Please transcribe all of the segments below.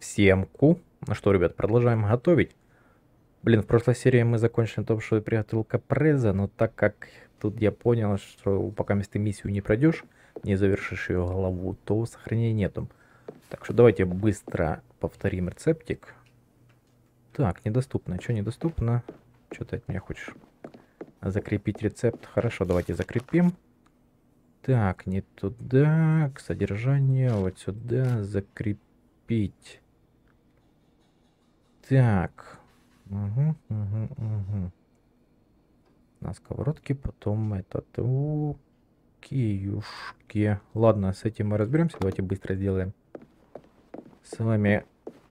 всемку. Ну что, ребят, продолжаем готовить. Блин, в прошлой серии мы закончили на том, что я приготовил капреза, но так как тут я понял, что пока ты миссию не пройдешь, не завершишь ее голову, то сохранения нету. Так что давайте быстро повторим рецептик. Так, недоступно. Что недоступно? Что ты от меня хочешь? Закрепить рецепт. Хорошо, давайте закрепим. Так, не туда, к содержанию, вот сюда, закрепить. Так. Угу. На сковородке, потом этот... Киюшки. Ладно, с этим мы разберемся. Давайте быстро сделаем. С вами...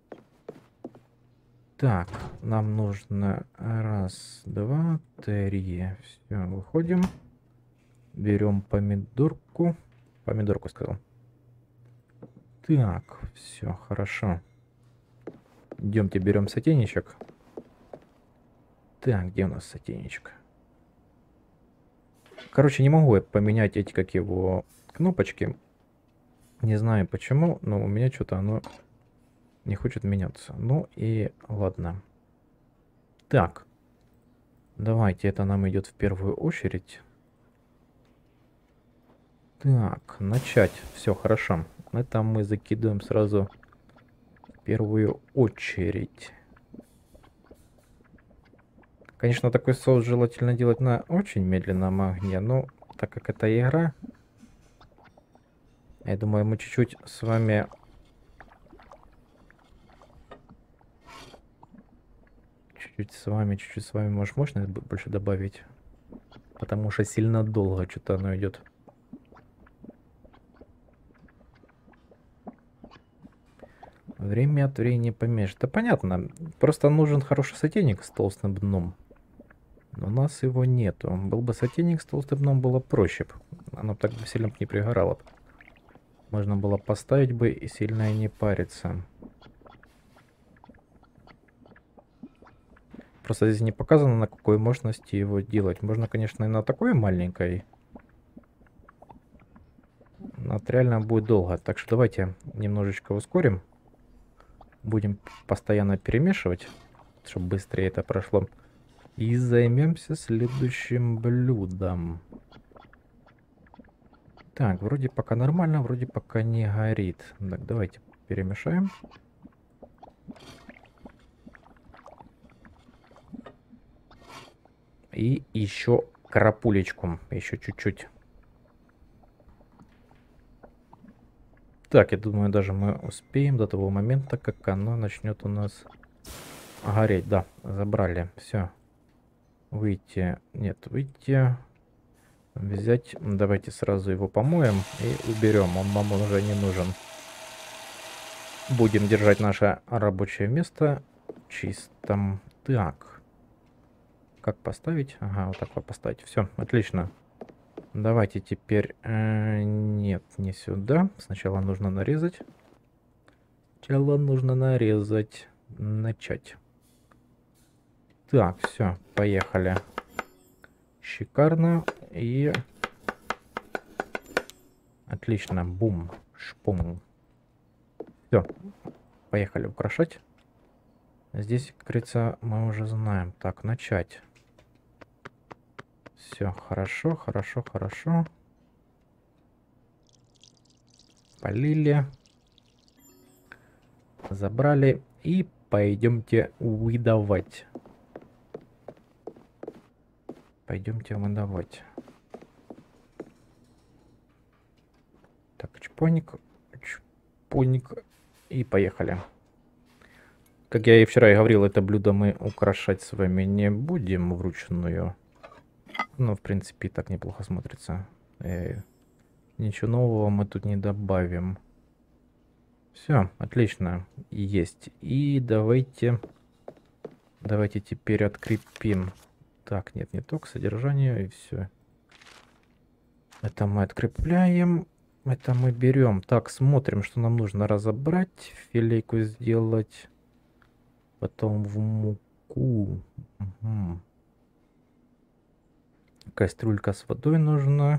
Так, нам нужно раз, два, три. Все, выходим. Берем помидорку. Помидорку сказал. Так, все, хорошо. Идемте, берем сотейничек. Так, где у нас сотейничек? Короче, не могу я поменять эти, как его, кнопочки. Не знаю почему, но у меня что-то оно не хочет меняться. Ну и ладно. Так. Давайте, это нам идет в первую очередь. Так, начать. Все, хорошо. Это мы закидываем сразу в первую очередь. Конечно, такой соус желательно делать на очень медленном огне, но так как это игра, я думаю, мы чуть-чуть с вами... Чуть-чуть с вами, может, мощность больше добавить? Потому что сильно долго что-то оно идет. Время от времени помешать. Да понятно, просто нужен хороший сотейник с толстым дном. Но у нас его нету. Был бы сотейник с толстым дном, было проще. Оно так бы сильно не пригорало. Можно было поставить бы и сильно не париться. Просто здесь не показано, на какой мощности его делать. Можно, конечно, и на такой маленькой. Но это реально будет долго. Так что давайте немножечко ускорим. Будем постоянно перемешивать, чтобы быстрее это прошло. И займемся следующим блюдом. Так, вроде пока нормально, вроде пока не горит. Так, давайте перемешаем. И еще крапулечку, еще чуть-чуть. Так, я думаю, даже мы успеем до того момента, как оно начнет у нас гореть. Да, забрали. Все. Выйти. Нет, выйти. Взять. Давайте сразу его помоем и уберем. Он нам уже не нужен. Будем держать наше рабочее место чистым. Так. Как поставить? Ага, вот так вот поставить. Все, отлично. Давайте теперь... нет, не сюда. Сначала нужно нарезать. Сначала нужно нарезать. Начать. Так, все, поехали. Шикарно. И... Отлично. Бум. Шпум. Все. Поехали украшать. Здесь, как говорится, мы уже знаем. Так, начать. Все, хорошо, хорошо, хорошо. Полили. Забрали. И пойдемте выдавать. Пойдемте выдавать. Так, чпоник. Чпоник. И поехали. Как я и вчера и говорил, это блюдо мы украшать с вами не будем вручную. Ну, в принципе, и так неплохо смотрится. Ничего нового мы тут не добавим. Все, отлично. Есть. И давайте теперь открепим. Так, нет, не то, к содержанию, и все. Это мы открепляем. Это мы берем. Так, смотрим, что нам нужно разобрать. Филейку сделать. Потом в муку. Угу. Кастрюлька с водой нужна.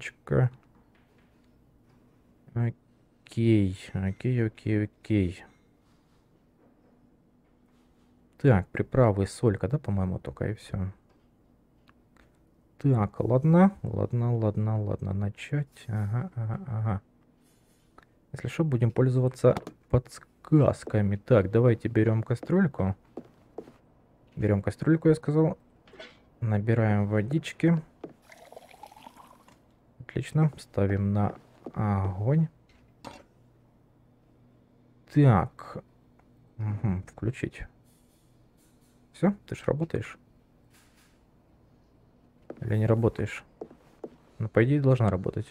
Сковородочка. Окей. Окей. Так, приправы, солька, да, по-моему, только и все. Так, ладно, ладно, начать. Ага, ага, ага. Если что, будем пользоваться подсказками. Так, давайте берем кастрюльку. Берем кастрюльку, я сказал. Набираем водички. Отлично, ставим на огонь. Так, угу, включить. Все, ты ж работаешь? Или не работаешь? Ну, по идее, должна работать.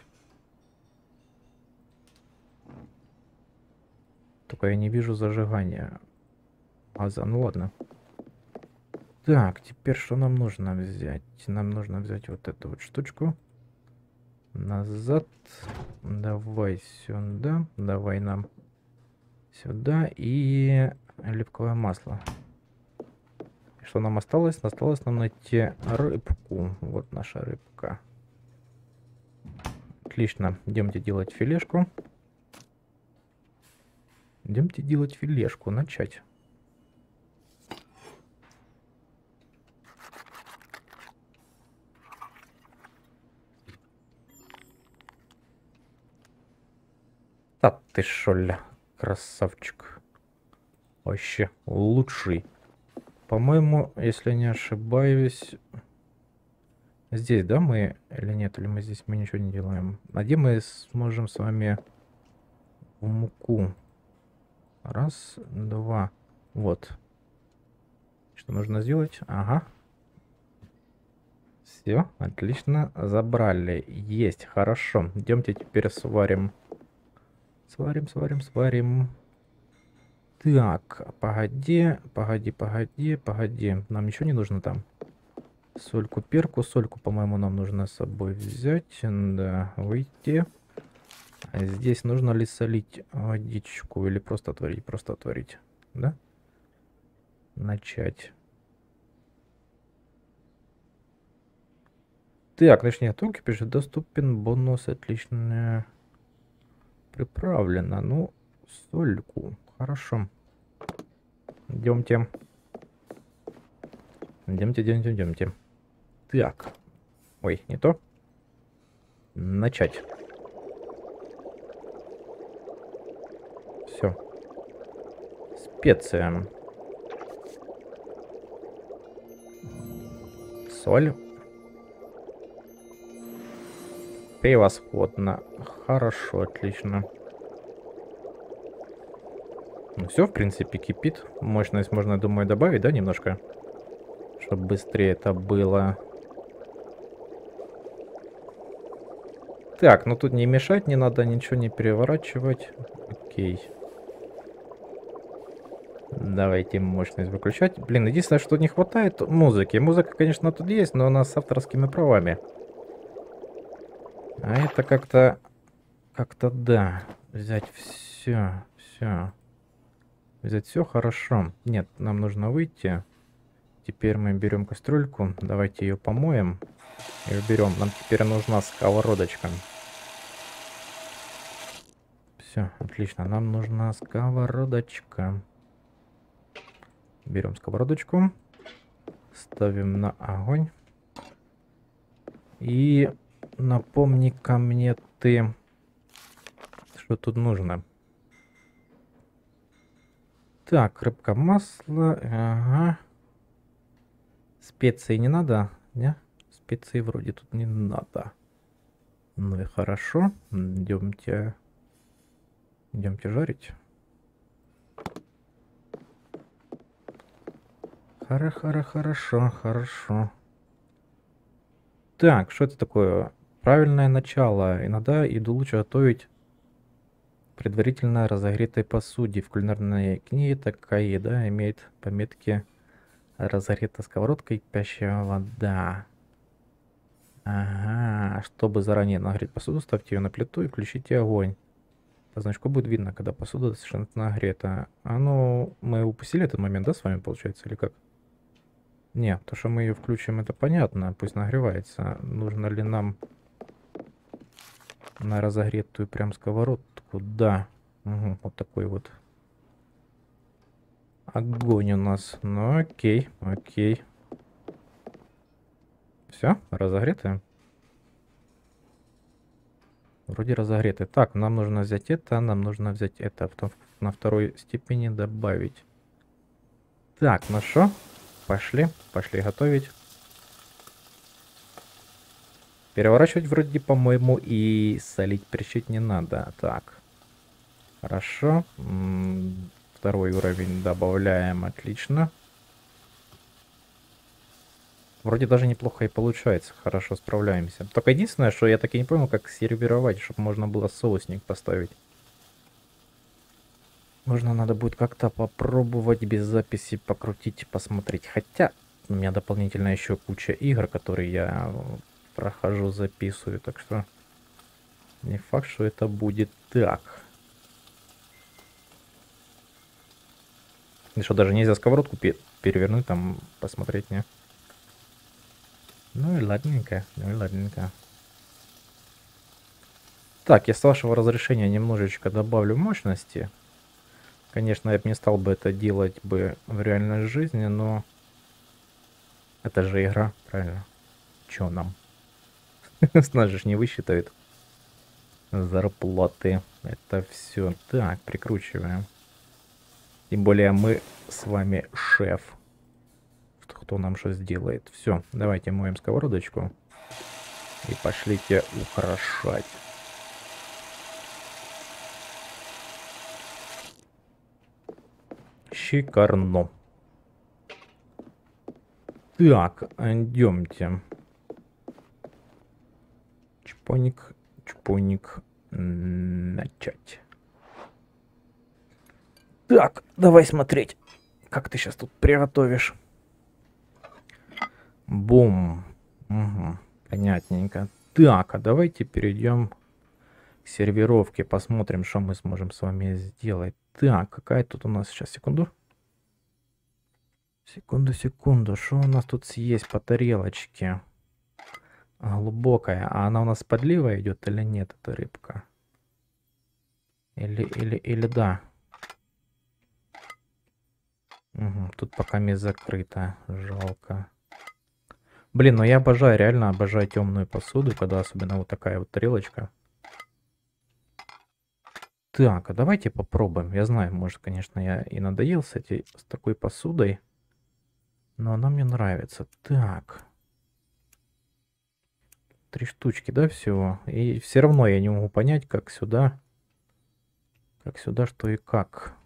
Только я не вижу зажигания газа. Ну ладно. Так, теперь что нам нужно взять? Нам нужно взять вот эту вот штучку. Назад. Давай сюда. Давай нам сюда. И оливковое масло. Что нам осталось? Осталось нам найти рыбку. Вот наша рыбка. Отлично. Идемте делать филешку. Идемте делать филешку. Начать. Да ты шо ля, красавчик. Вообще лучший. По-моему, если не ошибаюсь, здесь, да, мы или нет, или мы здесь мы ничего не делаем. А где мы сможем с вами в муку? Раз, два. Вот. Что нужно сделать? Ага. Все, отлично. Забрали. Есть, хорошо. Идемте теперь сварим. Сварим. Так, погоди. Нам ничего не нужно там. Сольку, перку. Сольку, по-моему, нам нужно с собой взять. Да, выйти. А здесь нужно ли солить водичку или просто отварить? Просто отварить, да? Начать. Так, точнее, только пишет, доступен бонус, отлично приправлено. Ну, сольку. Хорошо. Идемте. Идемте. Так. Ой, не то. Начать. Все. Специя. Соль. Превосходно. Хорошо, отлично. Ну все, в принципе, кипит. Мощность можно, я думаю, добавить, да, немножко? Чтобы быстрее это было. Так, ну тут не мешать, не надо ничего не переворачивать. Окей. Давайте мощность выключать. Блин, единственное, что не хватает музыки. Музыка, конечно, тут есть, но она с авторскими правами. А это как-то... Как-то да. Взять все. Взять все хорошо. Нет, нам нужно выйти. Теперь мы берем кастрюльку. Давайте ее помоем. И уберем. Нам теперь нужна сковородочка. Все, отлично. Нам нужна сковородочка. Берем сковородочку. Ставим на огонь. И напомни-ка мне ты, что тут нужно. Так, рыбка, масло. Ага. Специи не надо? Не? Специи вроде тут не надо. Ну и хорошо. Идемте жарить. Хорошо. Так, что это такое? Правильное начало. Иногда еду лучше готовить в предварительно разогретой посуде. В кулинарной книге такая еда имеет пометки «разогрета сковородка и кипящая вода». Ага, чтобы заранее нагреть посуду, ставьте ее на плиту и включите огонь. По значку будет видно, когда посуда совершенно нагрета. А ну, мы упустили этот момент, да, с вами, получается, или как? Не, то, что мы ее включим, это понятно, пусть нагревается. Нужно ли нам на разогретую прям сковородку? Да. Угу, вот такой вот огонь у нас. Ну окей, окей. Все, разогретое? Вроде разогретый. Так, нам нужно взять это, нам нужно взять это. Потом на второй степени добавить. Так, ну что? Пошли, пошли готовить. Переворачивать вроде, по-моему, и солить, перчить не надо. Так. Хорошо. Второй уровень добавляем. Отлично. Вроде даже неплохо и получается. Хорошо справляемся. Только единственное, что я так и не понял, как сервировать, чтобы можно было соусник поставить. Можно надо будет как-то попробовать без записи покрутить, посмотреть. Хотя у меня дополнительно еще куча игр, которые я прохожу, записываю. Так что не факт, что это будет так. И что, даже нельзя сковородку перевернуть, там посмотреть, не? Ну и ладненько, ну и ладненько. Так, я с вашего разрешения немножечко добавлю мощности. Конечно, я бы не стал бы это делать бы в реальной жизни, но это же игра, правильно? Чё нам? С нас же не высчитают зарплаты. Это все. Так, прикручиваем. Тем более мы с вами шеф. Кто нам что сделает? Все, давайте моем сковородочку. И пошлите украшать. Шикарно. Так, идемте. Чпоник, чпоник. Начать. Так, давай смотреть, как ты сейчас тут приготовишь. Бум. Угу, понятненько. Так, а давайте перейдем к сервировке. Посмотрим, что мы сможем с вами сделать. Так, какая тут у нас сейчас, секунду. Секунду. Что у нас тут есть по тарелочке? Глубокая. А она у нас с подливой идет или нет, эта рыбка? Или да. Угу, тут пока не закрыто. Жалко. Блин, ну я обожаю, реально обожаю темную посуду, когда особенно вот такая вот тарелочка. Так, а давайте попробуем. Я знаю, может, конечно, я и надоел с такой посудой, но она мне нравится. Так. 3 штучки, да, всего? И все равно я не могу понять, как сюда, что и как.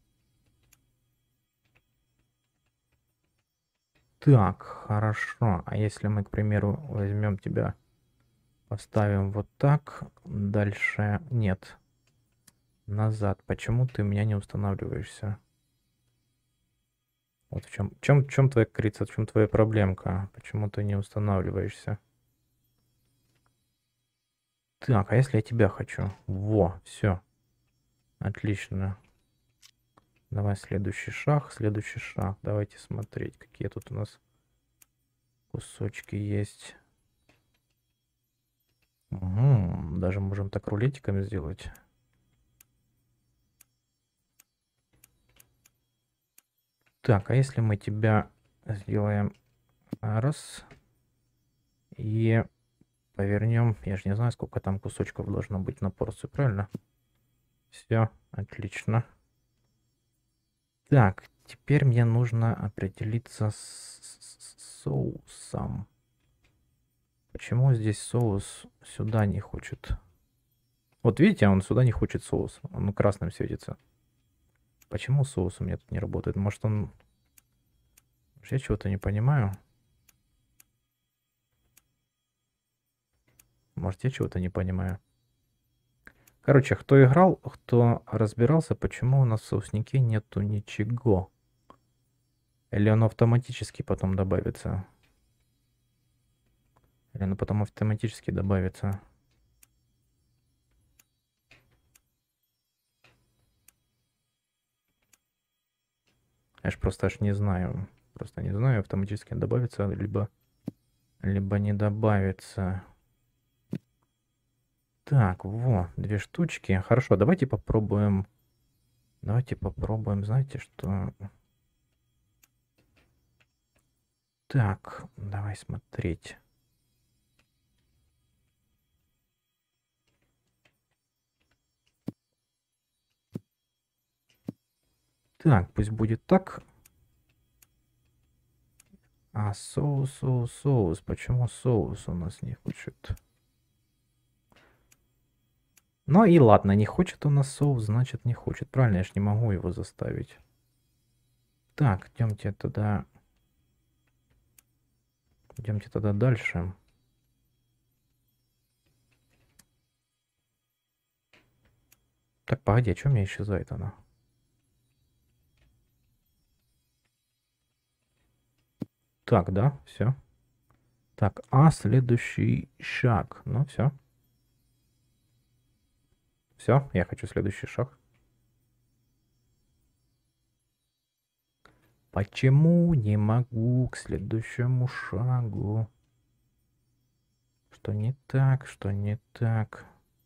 Так, хорошо. А если мы, к примеру, возьмем тебя, поставим вот так, дальше нет. Назад. Почему ты у меня не устанавливаешься? Вот в чем твоя крица, в чем твоя проблемка? Почему ты не устанавливаешься? Так, а если я тебя хочу? Во, все. Отлично. Давай следующий шаг, следующий шаг. Давайте смотреть, какие тут у нас кусочки есть. Угу, даже можем так рулетиками сделать. Так, а если мы тебя сделаем раз и повернем, я же не знаю, сколько там кусочков должно быть на порцию, правильно? Все, отлично. Так, теперь мне нужно определиться с соусом. Почему здесь соус сюда не хочет? Вот видите, он сюда не хочет соус. Он красным светится. Почему соус у меня тут не работает? Может он... Я чего-то не понимаю. Может я чего-то не понимаю. Короче, кто играл, кто разбирался, почему у нас в соуснике нету ничего. Или оно автоматически потом добавится. Или оно потом автоматически добавится. Я ж просто аж не знаю. Просто не знаю, автоматически добавится, либо не добавится. Так, во, 2 штучки. Хорошо, давайте попробуем. Давайте попробуем, знаете что? Так, давай смотреть. Так, пусть будет так. А соус. Почему соус у нас не хочет? Ну и ладно, не хочет у нас соус, значит не хочет. Правильно, я ж не могу его заставить. Так, идемте тогда. Идемте тогда дальше. Так, погоди, а что у меня исчезает она? Так, да, все. Так, а следующий шаг. Ну, все. Все, я хочу следующий шаг. Почему не могу к следующему шагу? Что не так, что не так?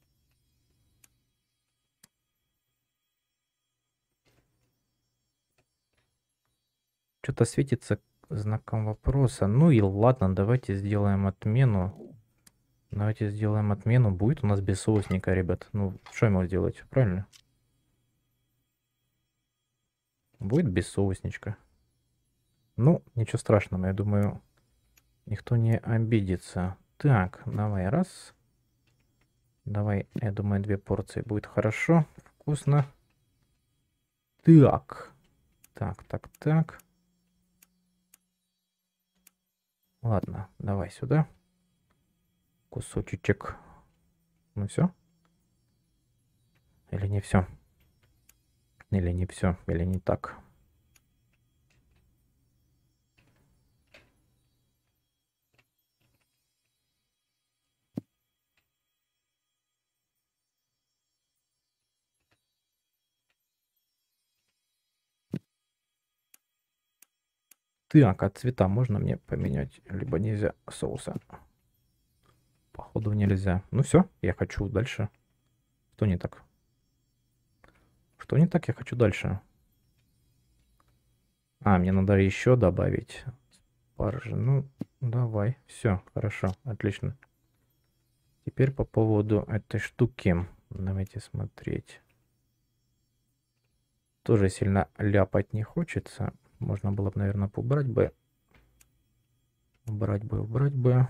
Что-то светится знаком вопроса. Ну и ладно, давайте сделаем отмену. Давайте сделаем отмену. Будет у нас без соусника, ребят. Ну, что ему сделать? Правильно? Будет без соусничка. Ну, ничего страшного, я думаю, никто не обидится. Так, давай раз. Давай, я думаю, 2 порции будет хорошо, вкусно. Так. Так. Ладно, давай сюда. Кусочек. Ну все? Или не все? Или не все? Или не так? Так, а цвета можно мне поменять? Либо нельзя соуса? Походу нельзя. Ну все, я хочу дальше. Что не так? Что не так? Я хочу дальше. А, мне надо еще добавить спаржи. Ну, давай. Все, хорошо, отлично. Теперь по поводу этой штуки. Давайте смотреть. Тоже сильно ляпать не хочется. Можно было бы, наверное, поубрать бы. Убрать бы.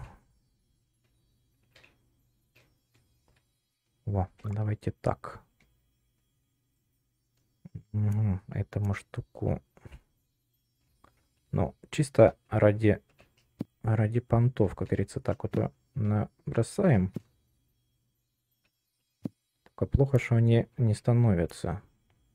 Во, давайте так. Угу, этому штуку. Ну, чисто ради понтов, как говорится, так вот набросаем. Только плохо, что они не становятся.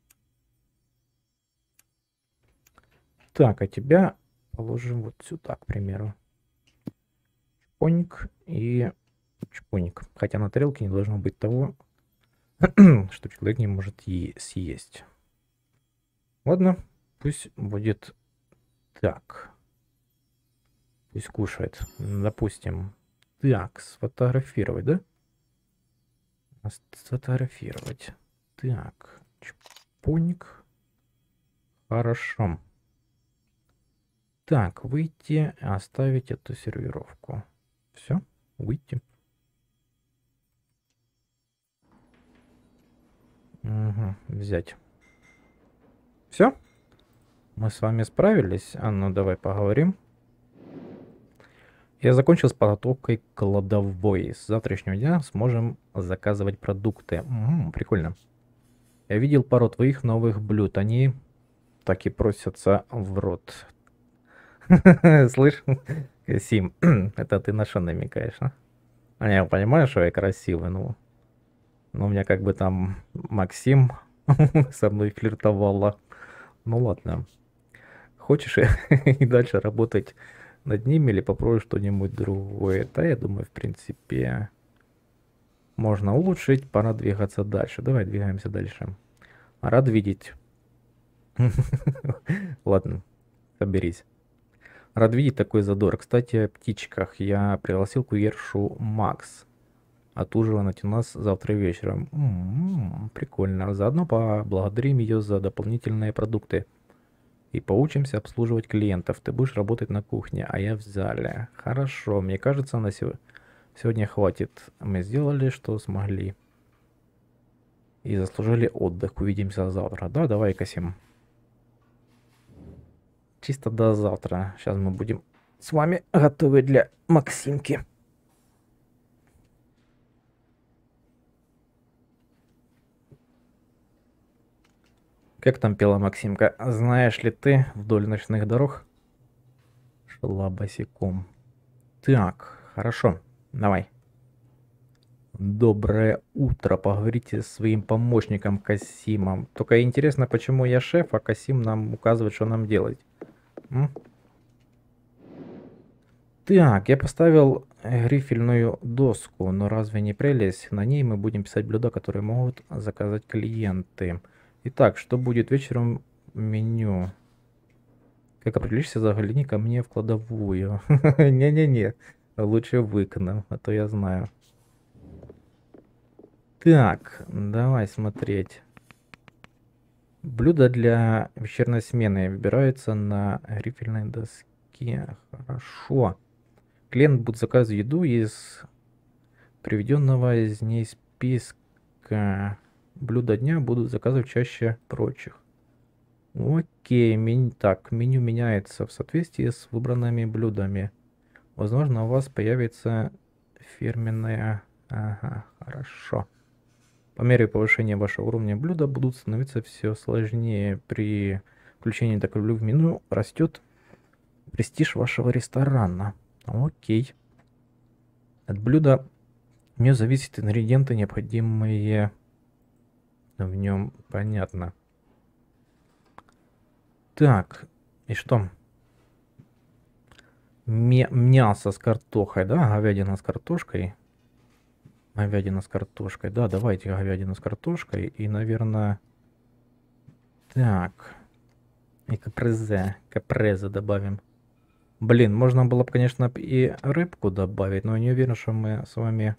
Так, а тебя положим вот сюда, к примеру. Чпоник и чпоник. Хотя на тарелке не должно быть того, что человек не может съесть. Ладно, пусть будет так. Пусть кушает. Допустим. Так, сфотографировать, да? Сфотографировать. Так, чпоник. Хорошо. Так, выйти, оставить эту сервировку. Все, выйти. Угу, взять. Все? Мы с вами справились. А ну давай поговорим. Я закончил с подготовкой кладовой. С завтрашнего дня сможем заказывать продукты. Прикольно. Я видел пару твоих новых блюд. Они так и просятся в рот. Слышь, Сим, это ты на что намекаешь, а? А я понимаю, что я красивый, но у меня как бы там Максим со мной флиртовала. Ну ладно. Хочешь и дальше работать над ними или попробуй что-нибудь другое? Да, я думаю, в принципе, можно улучшить, пора двигаться дальше. Давай двигаемся дальше. Рад видеть. Ладно, соберись. Рад видеть такой задор. Кстати, о птичках. Я пригласил курьершу Макс отужинать у нас завтра вечером. Прикольно. Заодно поблагодарим ее за дополнительные продукты. и поучимся обслуживать клиентов. Ты будешь работать на кухне, а я в зале. Хорошо, мне кажется, на сегодня хватит. Мы сделали, что смогли. И заслужили отдых. Увидимся завтра. Да, давай, Касим. Чисто до завтра. Сейчас мы будем с вами готовы для Максимки. Как там пела Максимка? Знаешь ли ты, вдоль ночных дорог шла босиком. Так, хорошо, давай. Доброе утро, поговорите с своим помощником Касимом. Только интересно, почему я шеф, а Касим нам указывает, что нам делать. Так, я поставил грифельную доску, но разве не прелесть? На ней мы будем писать блюда, которые могут заказать клиенты. Итак, что будет вечером в меню? Как определишься, загляни ко мне в кладовую. Не-не-не, лучше в окна, а то я знаю. Так, давай смотреть. Блюда для вечерней смены выбираются на грифельной доске. Хорошо. Клиент будет заказывать еду из приведенного из ней списка. Блюда дня будут заказывать чаще прочих. Окей, так, меню меняется в соответствии с выбранными блюдами. Возможно, у вас появится фирменная... Ага, хорошо. По мере повышения вашего уровня блюда будут становиться все сложнее. При включении такого блюда в меню растет престиж вашего ресторана. Окей. От блюда не зависят ингредиенты, необходимые в нем. Понятно. Так, и что? Мясо с картохой, да? Говядина с картошкой. Говядина с картошкой. Да, давайте говядину с картошкой. И, наверное... Так. И капрезе добавим. Блин, можно было бы, конечно, и рыбку добавить, но не уверен, что мы с вами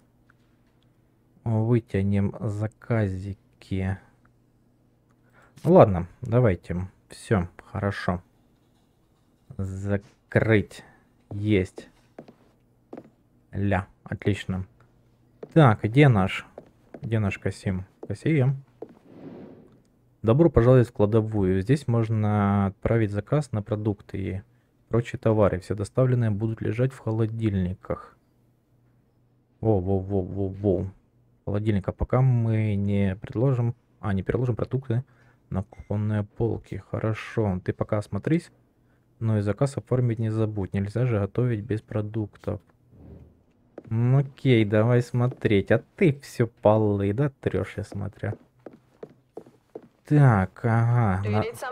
вытянем заказики. Ладно, давайте. Все, хорошо. Закрыть. Есть. Ля, отлично. Так, где наш Касим? Касим. Добро пожаловать в кладовую. Здесь можно отправить заказ на продукты и прочие товары. Все доставленные будут лежать в холодильниках. Во-во-во-во-во. Холодильника, пока мы не предложим... не переложим продукты на кухонные полки. Хорошо, ты пока осмотрись, но и заказ оформить не забудь. Нельзя же готовить без продуктов. Окей, давай смотреть. А ты все полы, да, трешь, я смотрю. Так, ага.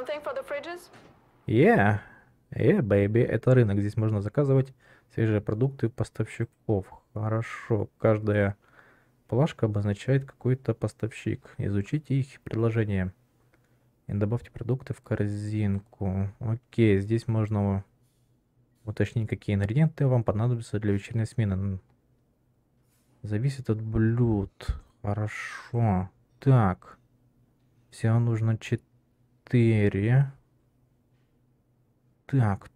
Yeah, baby. Это рынок. Здесь можно заказывать свежие продукты поставщиков. Хорошо. Каждая плашка обозначает какой-то поставщик. Изучите их предложение. И добавьте продукты в корзинку. Окей, здесь можно уточнить, какие ингредиенты вам понадобятся для вечерней смены. Зависит от блюд. Хорошо. Так. Всего нужно 4. Так.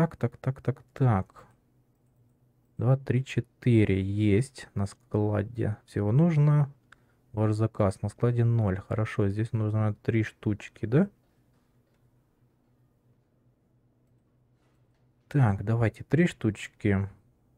2, 3, 4 есть на складе. Всего нужно. Ваш заказ на складе 0. Хорошо, здесь нужно 3 штучки, да? Так, давайте 3 штучки.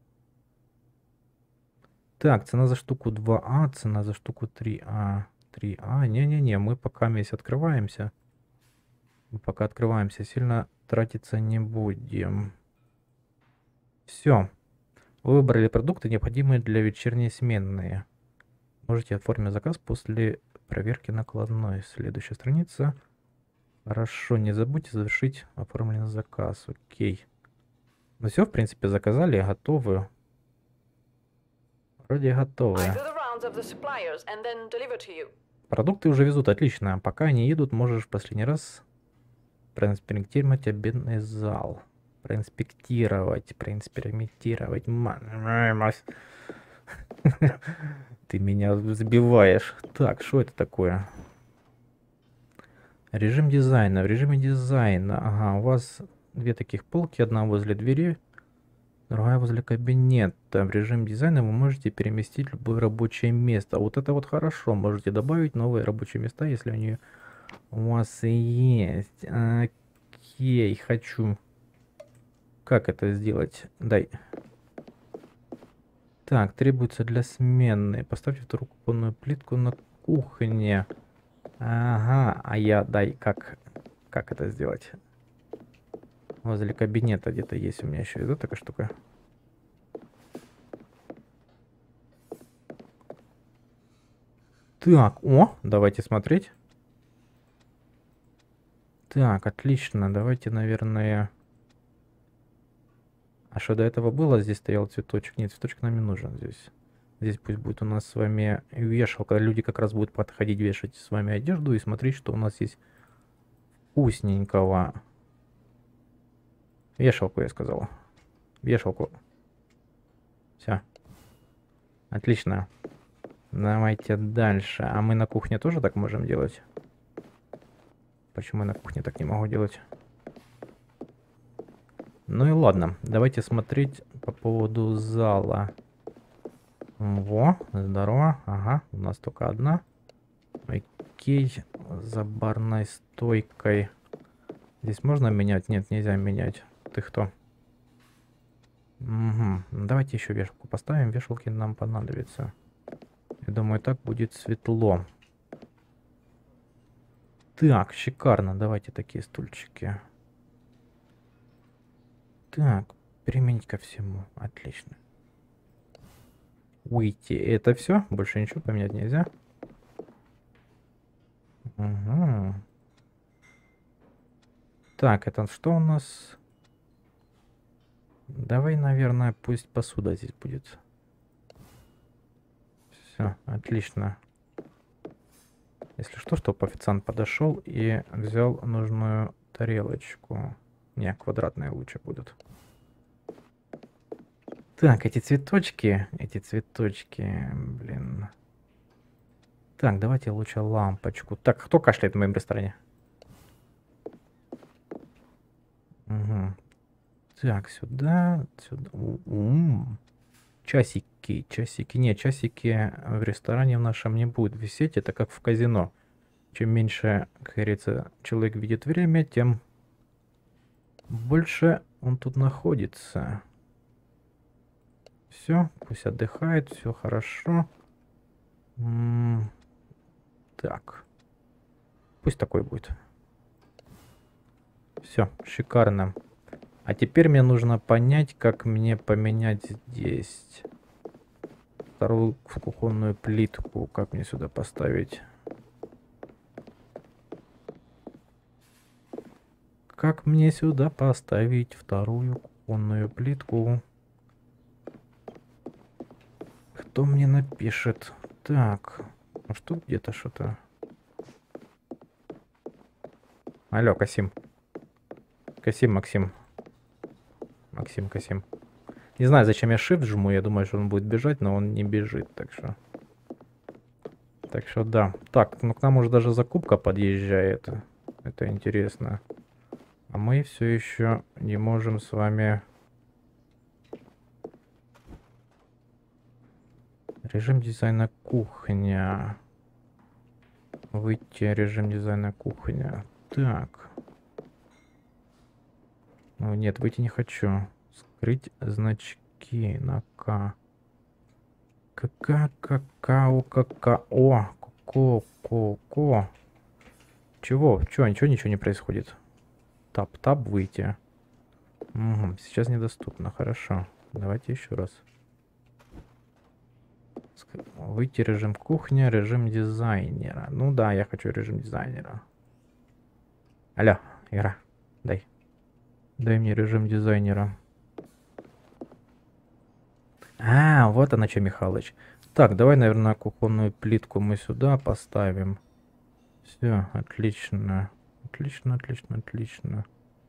Так, цена за штуку 2А, цена за штуку 3А. 3А, не-не-не, мы пока весь открываемся. Мы пока открываемся, сильно тратиться не будем. Все. Вы выбрали продукты, необходимые для вечерней смены. Можете оформить заказ после проверки накладной. Следующая страница. Хорошо, не забудьте завершить оформленный заказ. Окей. Ну все, в принципе, заказали, готовы. Вроде готовы. Продукты уже везут, отлично. Пока они едут, можешь в последний раз проинспектировать обеденный зал. Проинспектировать. Ты меня забиваешь. Так, что это такое? Режим дизайна. В режиме дизайна. Ага, у вас две таких полки. Одна возле двери, другая возле кабинета. В режим дизайна вы можете переместить любое рабочее место. Вот это вот хорошо. Можете добавить новые рабочие места, если они у вас и есть. Окей, хочу. Как это сделать? Дай. Так, требуется для смены. Поставьте вторую кухонную плитку на кухне. Ага, а я дай, как это сделать? Возле кабинета где-то есть у меня еще и такая штука. Так, о, давайте смотреть. Так, отлично, давайте, наверное... А что до этого было? Здесь стоял цветочек. Нет, цветочек нам не нужен здесь. Здесь пусть будет у нас с вами вешалка. Люди как раз будут подходить, вешать с вами одежду и смотреть, что у нас есть вкусненького. Вешалку, я сказал. Вешалку. Все. Отлично. Давайте дальше. А мы на кухне тоже так можем делать? Почему я на кухне так не могу делать? Ну и ладно. Давайте смотреть по поводу зала. Во, здорово. Ага, у нас только одна. Окей, за барной стойкой. Здесь можно менять? Нет, нельзя менять. Ты кто? Угу. Давайте еще вешалку поставим. Вешалки нам понадобятся. Я думаю, так будет светло. Так, шикарно. Давайте такие стульчики. Так, применить ко всему. Отлично. Выйти. Это все? Больше ничего поменять нельзя? Угу. Так, это что у нас? Давай, наверное, пусть посуда здесь будет. Все, отлично. Если что, чтоб официант подошел и взял нужную тарелочку. Не, квадратные лучше будут. Так, эти цветочки, блин. Так, давайте лучше лампочку. Так, кто кашляет в моем ресторане? Угу. Так, сюда, сюда. Часики. Нет, часики в ресторане в нашем не будут висеть. Это как в казино. Чем меньше, как говорится, человек видит время, тем больше он тут находится. Все, пусть отдыхает, все хорошо. Так. Пусть такой будет. Все, шикарно. А теперь мне нужно понять, как мне поменять здесь вторую кухонную плитку. Как мне сюда поставить? Как мне сюда поставить вторую кухонную плитку? Кто мне напишет? Так, может тут где-то что-то? Алло, Касим. Максим. Не знаю, зачем я shift жму, я думаю, что он будет бежать, но он не бежит, так что... Так что да. Так, ну к нам уже даже закупка подъезжает. Это интересно. А мы все еще не можем с вами... Режим дизайна кухня. Выйти, режим дизайна кухня. Так. Ну нет, выйти не хочу. Скрыть значки на К. Какао. Ко. Чего? Ничего не происходит. Тап, выйти. Угу, сейчас недоступно. Хорошо. Давайте еще раз. Выйти режим кухня, режим дизайнера. Ну да, я хочу режим дизайнера. Алло, игра, дай мне режим дизайнера. А, вот она что, Михалыч. Так, давай, наверное, кухонную плитку мы сюда поставим. Все, отлично. Отлично.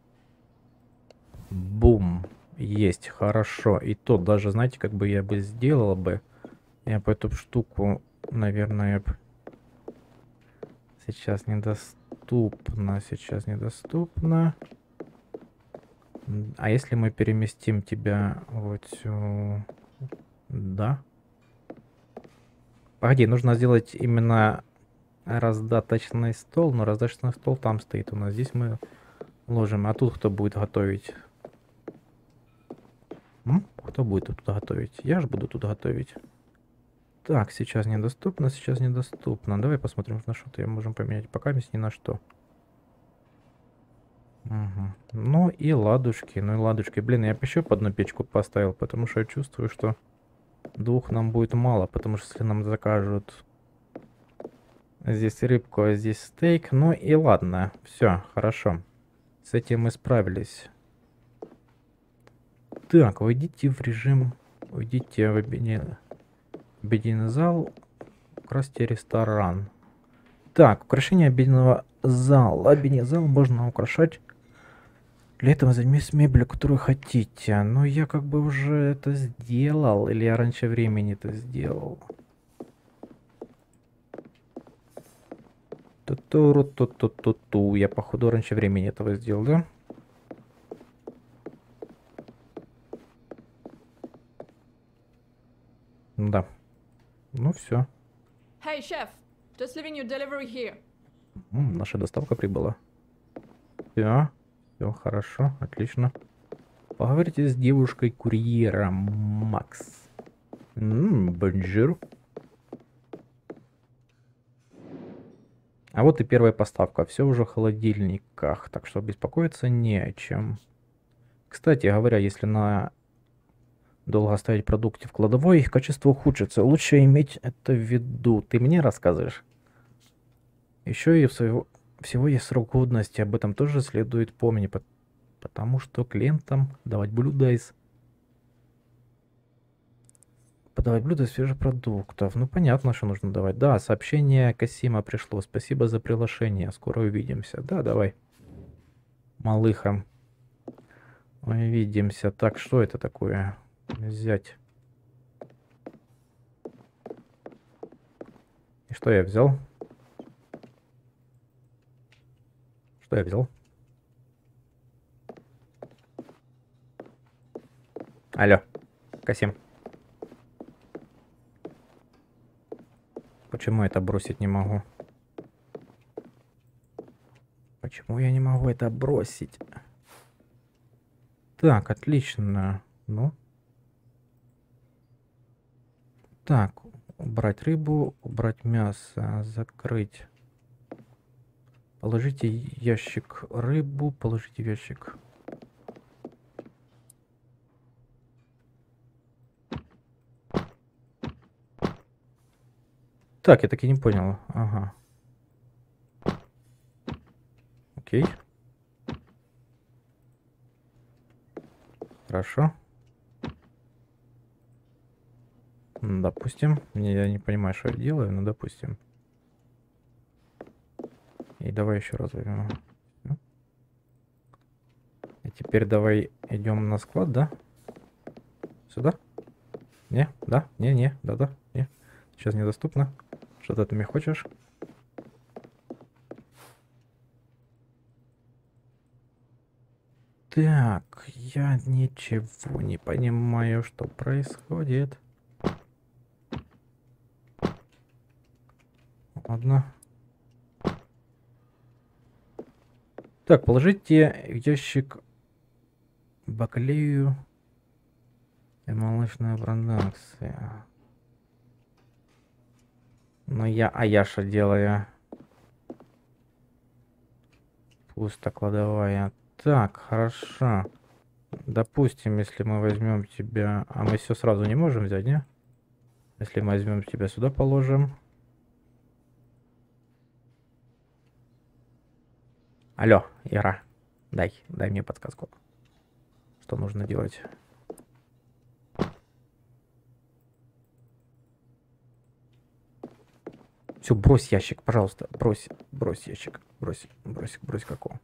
Бум. Есть, хорошо. И то даже, знаете, как бы я бы сделала бы. Я бы эту штуку, наверное, сейчас не недоступно. Сейчас недоступно. А если мы переместим тебя вот сюда? Да. Погоди, нужно сделать именно раздаточный стол. Но раздаточный стол там стоит у нас. Здесь мы ложим. А тут кто будет готовить? Кто будет тут готовить? Я же буду тут готовить. Так, сейчас недоступно, сейчас недоступно. Давай посмотрим, на что-то можем поменять. Пока ни на что. Угу. Ну и ладушки, ну и ладушки. Блин, я бы еще по одну печку поставил, потому что я чувствую, что двух нам будет мало. Потому что если нам закажут здесь рыбку, а здесь стейк. Ну и ладно, все, хорошо. С этим мы справились. Так, войдите в режим... Уйдите в обеденный зал. Украсьте ресторан. Так, украшение обеденного зала. Обеденный зал можно украшать. Для этого займись мебелью, которую хотите. Но я как бы уже это сделал. Или я раньше времени это сделал. Ту-ту-ру-ту-ту-ту-ту. Я походу раньше времени этого сделал, да? Да. Ну все. Hey, chef, just leaving your delivery here. Наша доставка прибыла. Все. Все хорошо, отлично. Поговорите с девушкой-курьером, Макс. Бонжур. А вот и первая поставка. Все уже в холодильниках, так что беспокоиться не о чем. Кстати говоря, если на долго оставить продукты в кладовой, их качество ухудшится. Лучше иметь это в виду. Ты мне рассказываешь? Еще и всего есть срок годности. Об этом тоже следует помнить, потому что клиентам давать блюда из... Подавать блюда из свежих продуктов. Ну, понятно, что нужно давать. Да, сообщение Касима пришло. Спасибо за приглашение. Скоро увидимся. Да, давай. Малыха. Увидимся. Так, что это такое? Взять. И что я взял? Что я взял? Алло, Касим. Почему это бросить не могу? Почему я не могу это бросить? Так, отлично. Ну. Так, убрать рыбу, убрать мясо, закрыть. Положите ящик рыбу, положите ящик. Так, я таки не понял. Ага. Окей. Хорошо. Допустим. Я не понимаю, что я делаю, но допустим. И давай еще раз возьмем. И теперь давай идем на склад, да? Сюда? Не? Да? Не? Да? Не? Сейчас недоступно. Что ты мне хочешь? Так, я ничего не понимаю, что происходит. Ладно. Так, положите в ящик бакалею и молочную продукцию. Ну я что делаю? Пусто кладовая. Так, хорошо. Допустим, если мы возьмем тебя... А мы все сразу не можем взять, не? Если мы возьмем тебя сюда, положим. Алло, Ира. Дай мне подсказку. Что нужно делать? Все, брось ящик, пожалуйста. Брось ящик. Брось какого.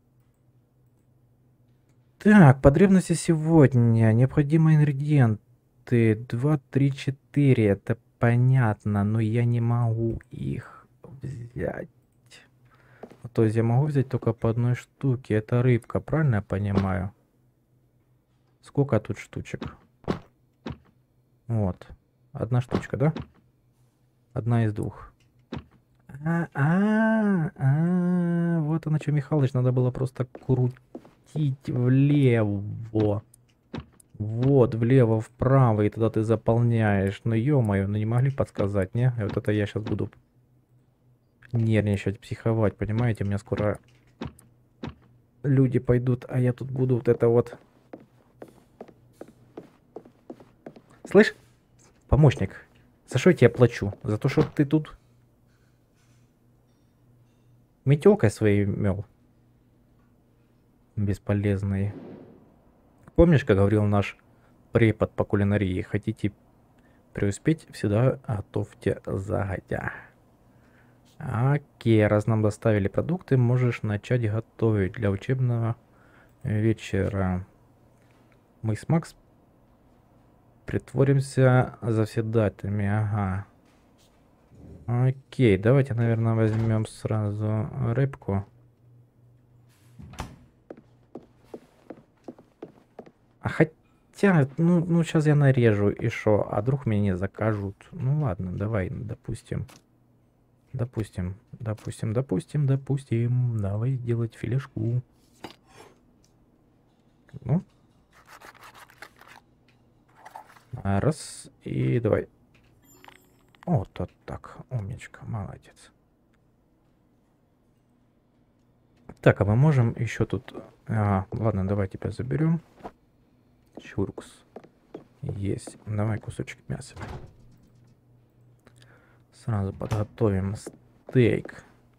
Так, потребности сегодня. Необходимые ингредиенты. 2, 3, 4. Это понятно, но я не могу их взять. То есть я могу взять только по одной штуке. Это рыбка, правильно я понимаю? Сколько тут штучек? Вот. Одна штучка, да? Одна из двух. Вот оно что, Михалыч, надо было просто крутить влево. Вот, влево, вправо, и тогда ты заполняешь. Ну, ё-моё, ну не могли подсказать, не? И вот это я сейчас буду нервничать, психовать, понимаете? У меня скоро люди пойдут, а я тут буду вот это вот... Слышь, помощник, за что я тебе плачу? За то, что ты тут метелкой своей мел? Бесполезный. Помнишь, как говорил наш препод по кулинарии? Хотите преуспеть, всегда готовьте загодя. Окей, раз нам доставили продукты, можешь начать готовить для учебного вечера. Мы с Макс притворимся завсегдатаями. Ага. Окей, давайте, наверное, возьмем сразу рыбку. А хотя, ну сейчас я нарежу и шо, а вдруг меня не закажут. Ну ладно, давай, допустим. Допустим. Давай делать филешку. Ну. Раз, и давай. Вот так, умничка, молодец. Так, а мы можем еще тут... ладно, давай тебя заберем. Чуркс. Есть. Давай кусочек мяса. Сразу подготовим стейк.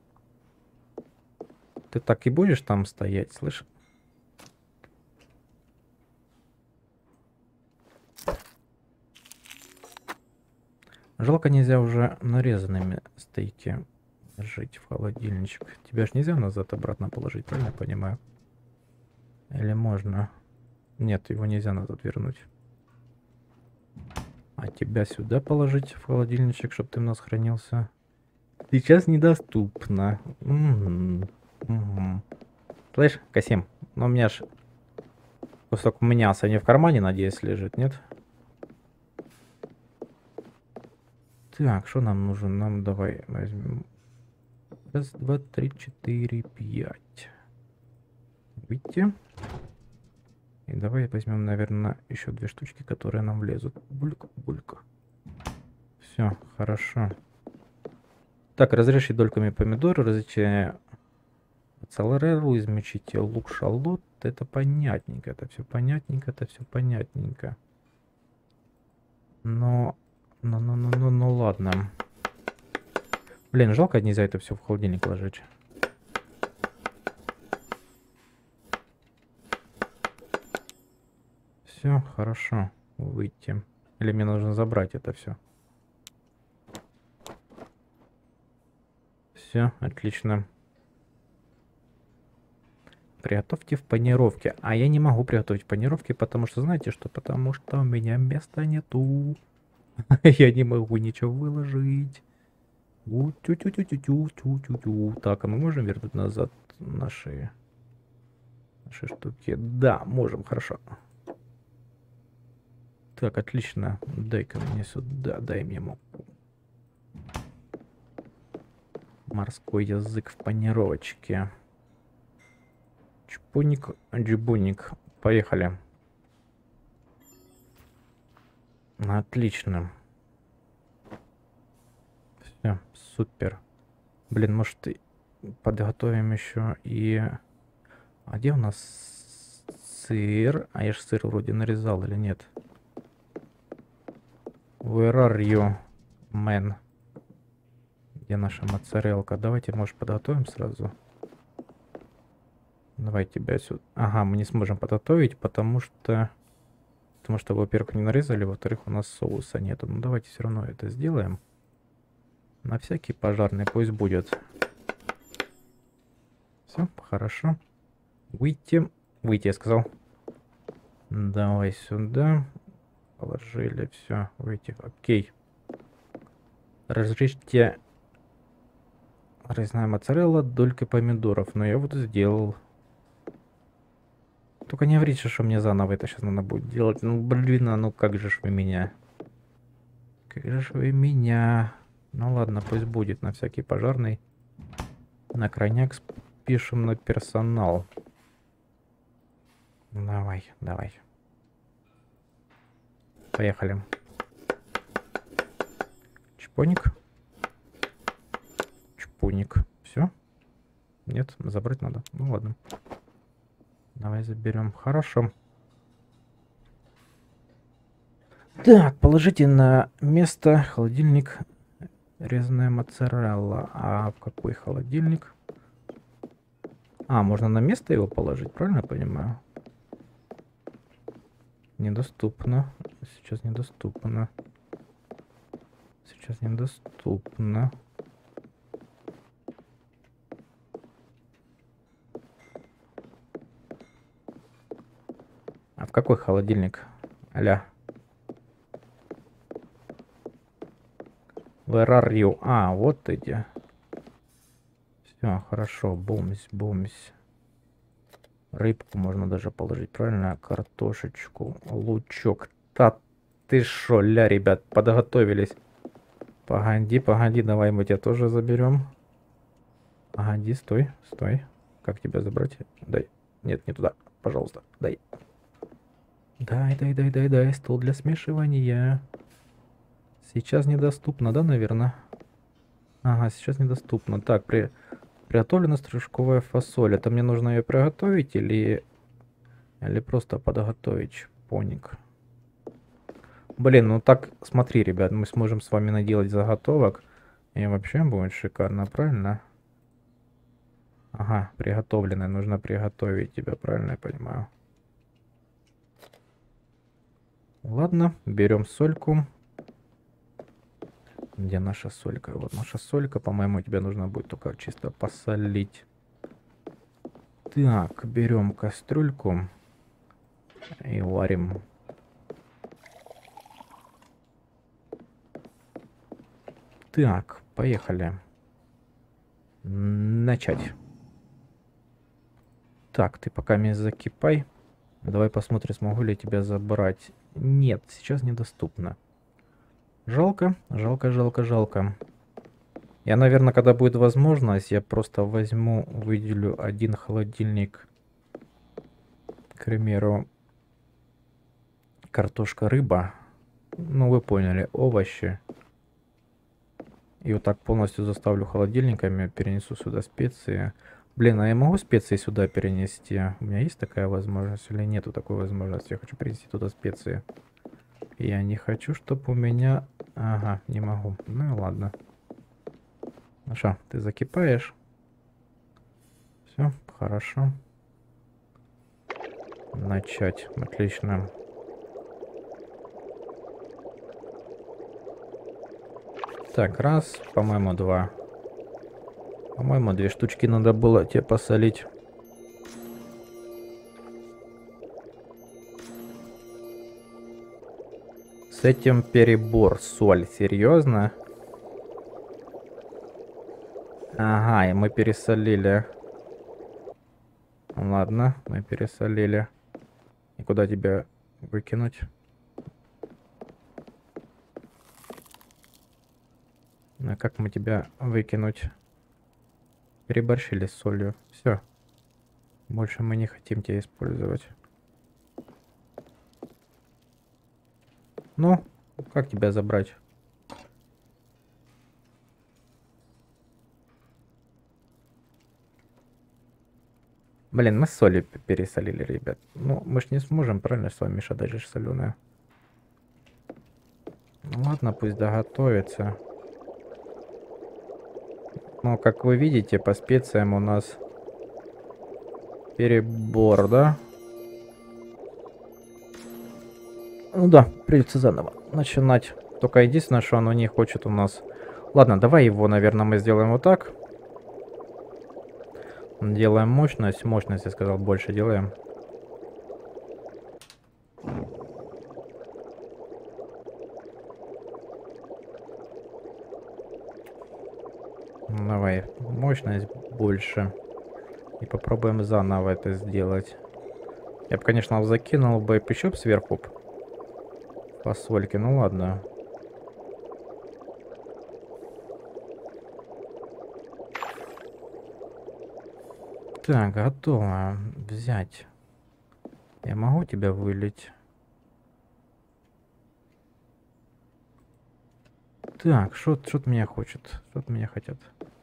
Ты так и будешь там стоять, слышь? Жалко, нельзя уже нарезанными стейки жить в холодильничек. Тебя ж нельзя назад обратно положить, правильно я понимаю? Или можно? Нет, его нельзя назад вернуть. А тебя сюда положить в холодильничек, чтобы ты у нас хранился? Сейчас недоступно. Слышь, Касим, ну у меня ж кусок мяса не в кармане, надеюсь, лежит, нет? Так, что нам нужен? Нам давай возьмем. Раз, два, три, четыре, пять. Выйти. И давай возьмем, наверное, еще две штучки, которые нам влезут. Бульк, бульк. Все, хорошо. Так, разрежьте дольками помидоры, разрежьте цалереру, измельчите лук, шалот. Это понятненько, это все понятненько, это все понятненько. Ну ладно. Блин, жалко, нельзя это все в холодильник ложить. Все, хорошо. Выйти. Или мне нужно забрать это все? Все, отлично. Приготовьте в панировке. А я не могу приготовить в панировке, потому что, знаете что? Потому что у меня места нету. Я не могу ничего выложить. Так, а мы можем вернуть назад наши штуки? Да, можем, хорошо. Так, отлично. Дай-ка мне сюда, дай мне муку. Морской язык в панировочке. Чпуник, джибуник. Поехали. Отлично. Все, супер. Блин, может подготовим еще и... А где у нас сыр? А я же сыр вроде нарезал или нет? Where are you, man? Где наша моцарелка? Давайте, может, подготовим сразу. Давай тебя сюда. Ага, мы не сможем подготовить, потому что, во-первых, не нарезали, во-вторых, у нас соуса нету. Ну, давайте все равно это сделаем. На всякий пожарный пусть будет. Все, хорошо. Выйти. Выйти, я сказал. Давай сюда. Положили, все, выйти. Окей. Разрежьте Резная моцарелла, дольки помидоров. Но я вот сделал. Только не говорите, что мне заново это сейчас надо будет делать. Ну, блин, а ну как же ж вы меня? Как же ж вы меня? Ну ладно, пусть будет на всякий пожарный. На крайняк спишем на персонал. Давай, давай. Поехали. Чпоник. Чпоник. Все? Нет, забрать надо. Ну ладно. Давай заберем. Хорошо. Так, положите на место холодильник резаная моцарелла. А в какой холодильник? А, можно на место его положить, правильно я понимаю? Недоступно. Сейчас недоступно. Сейчас недоступно. А в какой холодильник? Аля. Where are you? А, вот эти. Все, хорошо. Бумсь, бумсь. Рыбку можно даже положить, правильно? Картошечку, лучок. Та ты шо, ля, ребят, подготовились. Погоди, погоди, давай мы тебя тоже заберем. Погоди, стой, стой. Как тебя забрать? Дай. Нет, не туда. Пожалуйста, дай. Дай. Стол для смешивания. Сейчас недоступно, да, наверное? Ага, сейчас недоступно. Так, приготовлена стружковая фасоль. Это мне нужно ее приготовить или просто подготовить чпоник? Блин, ну так, смотри, ребят, мы сможем с вами наделать заготовок. И вообще будет шикарно, правильно? Ага, приготовленное. Нужно приготовить тебя, правильно я понимаю? Ладно, берем сольку. Где наша солька? Вот наша солька. По-моему, тебе нужно будет только чисто посолить. Так, берем кастрюльку и варим. Так, поехали. Начать. Так, ты пока меня закипай. Давай посмотрим, смогу ли я тебя забрать. Нет, сейчас недоступно. Жалко, жалко. Я, наверное, когда будет возможность, я просто возьму, выделю один холодильник. К примеру, картошка, рыба. Ну, вы поняли, овощи. И вот так полностью заставлю холодильниками, перенесу сюда специи. Блин, а я могу специи сюда перенести? У меня есть такая возможность или нету такой возможности? Я хочу перенести туда специи. Я не хочу, чтобы у меня... Ага, не могу. Ну и ладно. Ну что, ты закипаешь? Все, хорошо. Начать. Отлично. Так, раз, по-моему, два. По-моему, 2 штучки надо было тебе посолить. С этим перебор. Соль, серьезно? Ага, и мы пересолили. Ладно, мы пересолили. И куда тебя выкинуть? А как мы тебя выкинуть? Переборщили с солью. Все. Больше мы не хотим тебя использовать. Ну, как тебя забрать? Блин, мы с солью пересолили, ребят. Ну, мы ж не сможем, правильно, с вами мешать даже соленая. Ну, ладно, пусть доготовится. Но, как вы видите, по специям у нас перебор, да? Ну да, придется заново начинать. Только единственное, что оно не хочет у нас... Ладно, давай его, наверное, мы сделаем вот так. Делаем мощность. Мощность, я сказал, больше делаем. Давай, мощность больше. И попробуем заново это сделать. Я бы, конечно, закинул бы еще сверху фасольки. Ну ладно. Так, готово. Взять. Я могу тебя вылить? Так, что от меня хочет? Что от меня хотят?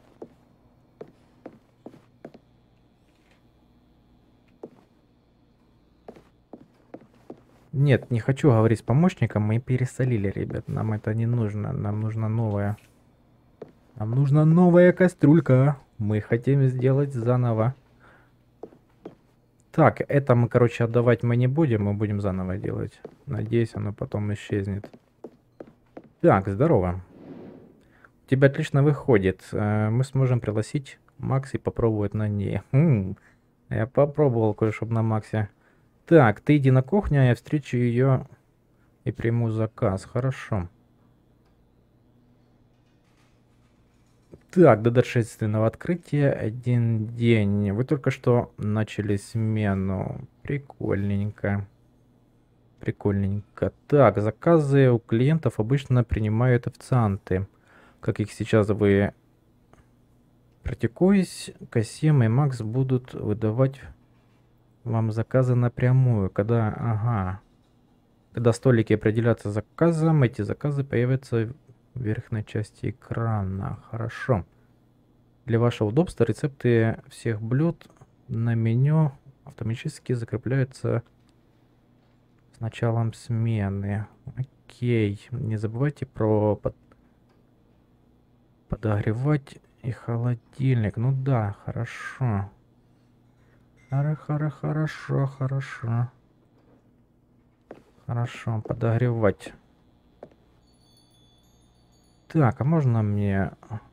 Нет, не хочу говорить с помощником. Мы пересолили, ребят. Нам это не нужно. Нам нужна новая. Нам нужна новая кастрюлька. Мы хотим сделать заново. Так, это мы, короче, отдавать мы не будем. Мы будем заново делать. Надеюсь, оно потом исчезнет. Так, здорово. У тебя отлично выходит. Мы сможем пригласить Макс и попробовать на ней. Я попробовал кое-что на Максе. Так, ты иди на кухню, а я встречу ее и приму заказ. Хорошо. Так, до торжественного открытия 1 день. Вы только что начали смену. Прикольненько. Прикольненько. Так, заказы у клиентов обычно принимают официанты. Как их сейчас вы практикуясь, Касим и Макс будут выдавать вам заказы напрямую. Когда столики определятся заказом, эти заказы появятся в верхней части экрана. Хорошо. Для вашего удобства рецепты всех блюд на меню автоматически закрепляются с началом смены. Окей. Не забывайте про подогревать и холодильник. Ну да, хорошо. Хорошо. Хорошо, подогревать. Так, а можно мне...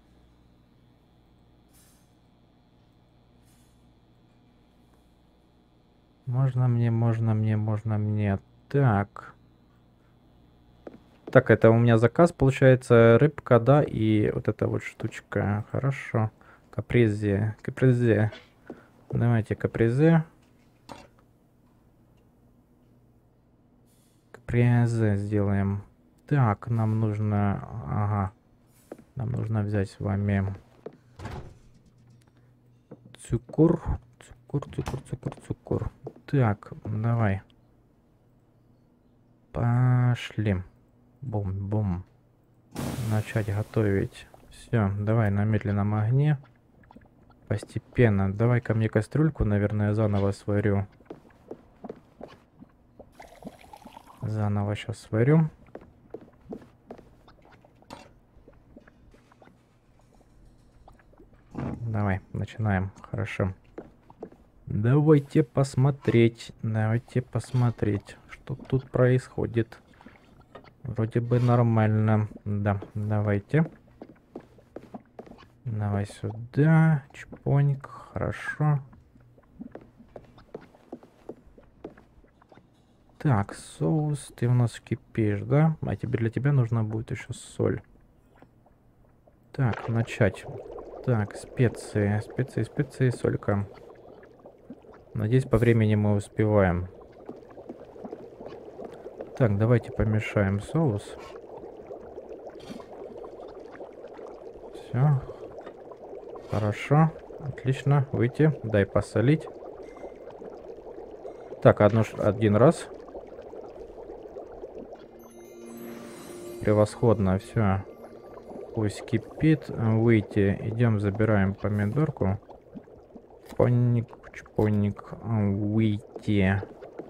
Можно мне. Так. Так, это у меня заказ, получается, рыбка, да, и вот эта вот штучка. Хорошо. Капризе. Давайте капризе. Капризе сделаем. Так, нам нужно... Ага. Нам нужно взять с вами... Цукор. Так, давай. Пошли. Бум-бум. Начать готовить. Все, давай на медленном огне. Постепенно. Давай ко мне кастрюльку, наверное, заново сварю. Заново сейчас сварю. Давай, начинаем. Хорошо. Давайте посмотреть, что тут происходит. Вроде бы нормально. Да, давайте. Давай сюда. Чпоник, хорошо. Так, соус, ты у нас кипишь, да? А тебе для тебя нужна будет еще соль. Так, начать. Так, специи, солька. Надеюсь, по времени мы успеваем. Так, давайте помешаем соус. Все. Хорошо. Отлично. Выйти. Дай посолить. Так, один раз. Превосходно. Все. Пусть кипит. Выйти. Идем, забираем помидорку. Чпоник. Выйти.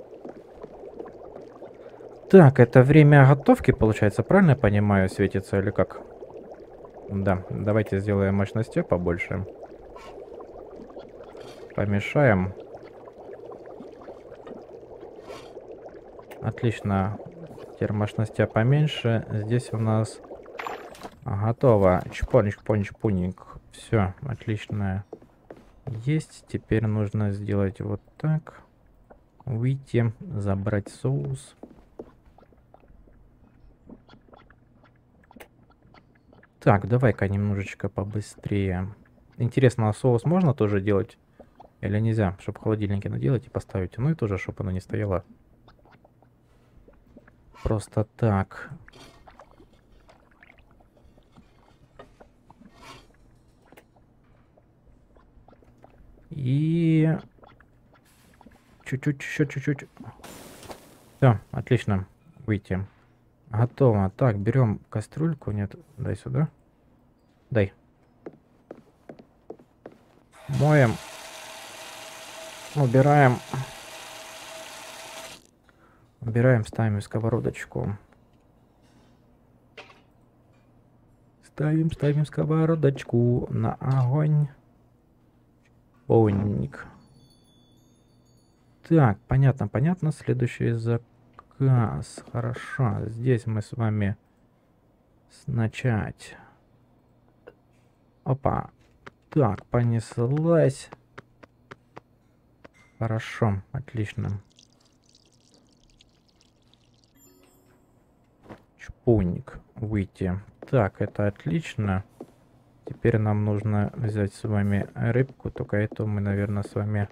Так, это время готовки, получается, правильно я понимаю, светится или как? Да, давайте сделаем мощности побольше. Помешаем. Отлично. Теперь мощности поменьше. Здесь у нас готово. Чпоник. Все, отлично. Есть. Теперь нужно сделать вот так. Выйти, забрать соус. Так, давай-ка немножечко побыстрее. Интересно, а соус можно тоже делать? Или нельзя? Чтобы в холодильнике наделать и поставить. Ну и тоже, чтобы оно не стояло просто так. И чуть-чуть, еще чуть-чуть. Все, отлично. Выйти. Готово. Так, берем кастрюльку. Нет, дай сюда. Дай. Моем. Убираем. Убираем, ставим сковородочку. Ставим сковородочку на огонь. Полник. Так, понятно. Следующий заказ. Хорошо. Здесь мы с вами начать. Опа. Так, понеслась. Хорошо, отлично. Чпуник. Выйти. Так, это отлично. Теперь нам нужно взять с вами рыбку. Только эту мы, наверное, с вами...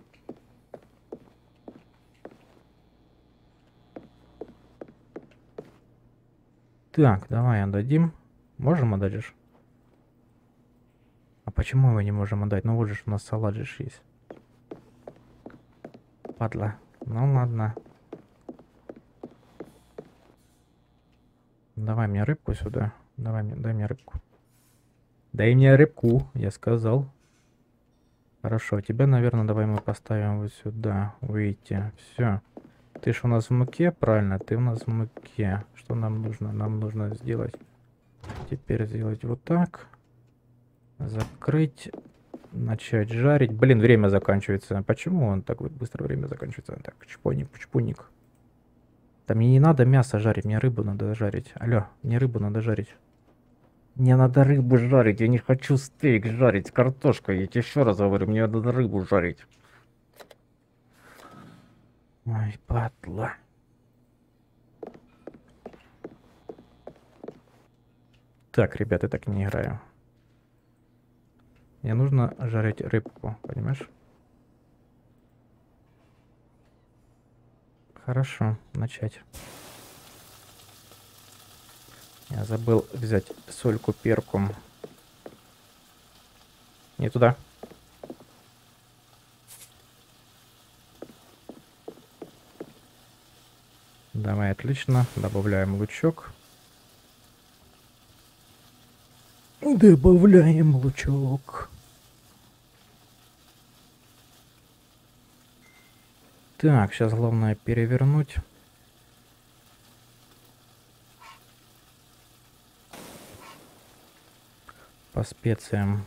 Так, давай отдадим. Можем отдать же? А почему мы не можем отдать? Ну вот же у нас салат же есть. Падла. Ну ладно. Давай мне рыбку сюда. Дай мне рыбку. Дай мне рыбку, я сказал. Хорошо, тебя, наверное, давай мы поставим вот сюда. Выйти. Все. Ты ж у нас в муке, правильно? Ты у нас в муке. Что нам нужно? Нам нужно сделать... Теперь сделать вот так. Закрыть. Начать жарить. Блин, время заканчивается. Почему он так вот быстро время заканчивается? Так, чпуник. Да мне не надо мясо жарить, мне рыбу надо жарить. Алло, мне рыбу надо жарить. Мне надо рыбу жарить, я не хочу стейк жарить с картошкой. Я тебе еще раз говорю, мне надо рыбу жарить. Ой, падла. Так, ребята, я так не играю. Мне нужно жарить рыбку, понимаешь? Хорошо, начать. Я забыл взять сольку, перку. Не туда. Давай, отлично. Добавляем лучок. Добавляем лучок. Так, сейчас главное перевернуть. По специям.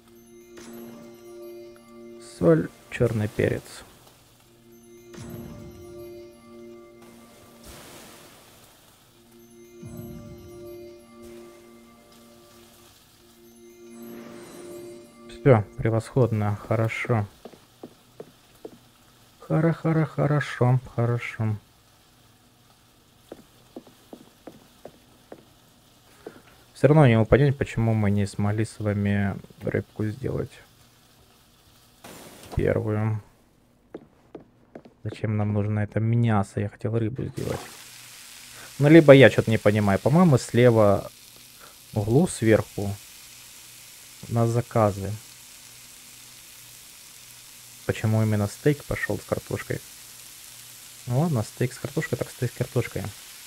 Соль, черный перец. Все, превосходно, хорошо. Хорошо. Все равно не могу понять, почему мы не смогли с вами рыбку сделать. Первую. Зачем нам нужно это мясо? Я хотел рыбу сделать. Ну, либо я что-то не понимаю. По-моему, слева в углу сверху у нас заказы. Почему именно стейк пошел с картошкой? Ну ладно, стейк с картошкой, так стейк с картошкой.